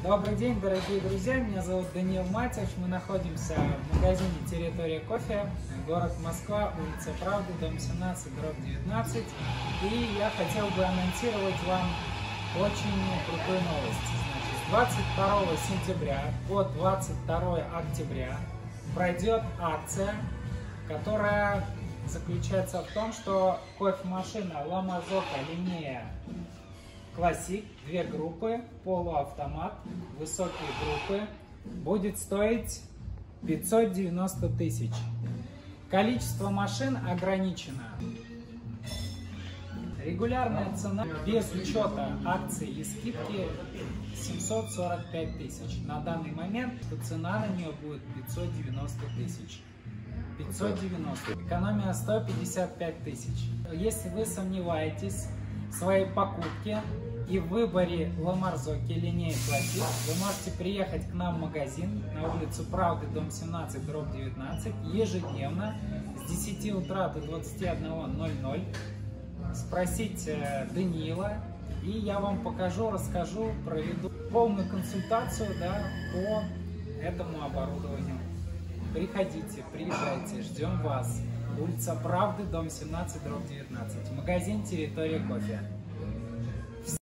Добрый день, дорогие друзья, меня зовут Даниил Матич, мы находимся в магазине «Территория кофе», город Москва, улица Правды, дом 17, дробь 19. И я хотел бы анонсировать вам очень крутую новость. Значит, с 22 сентября по 22 октября пройдет акция, которая заключается в том, что кофемашина La Marzocco Linea Classic, две группы, полуавтомат, высокие группы, будет стоить 590 тысяч. Количество машин ограничено. Регулярная цена без учета акций и скидки 745 тысяч. На данный момент цена на нее будет 590 тысяч. 590. Экономия 155 тысяч. Если вы сомневаетесь в своей покупке и в выборе La Marzocco Linea Classic, вы можете приехать к нам в магазин на улицу Правды, дом 17, дробь 19, ежедневно с 10 утра до 21:00, спросить Даниила, и я вам покажу, расскажу, проведу полную консультацию, по этому оборудованию. Приходите, приезжайте, ждем вас. Улица Правды, дом 17, дробь 19. Магазин «Территория кофе».